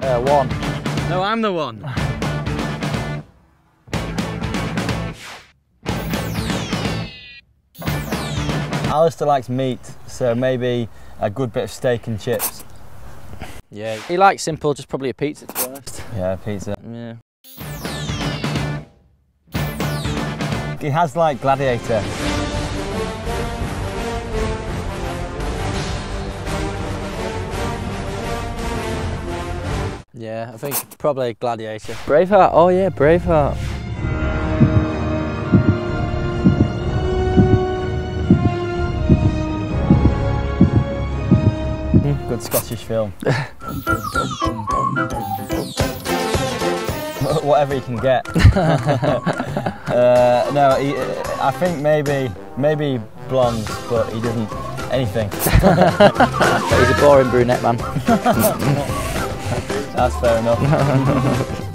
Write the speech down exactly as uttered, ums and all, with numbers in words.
Uh, one. No, I'm the one. Alistair likes meat, so maybe a good bit of steak and chips. Yeah, he likes simple, just probably a pizza to be honest. Yeah, pizza. Yeah. He has like Gladiator. Yeah, I think probably Gladiator. Braveheart, oh yeah, Braveheart. Good Scottish film. Whatever you can get. uh, no, he, I think maybe maybe blondes, but he doesn't anything. He's a boring brunette man. That's fair enough.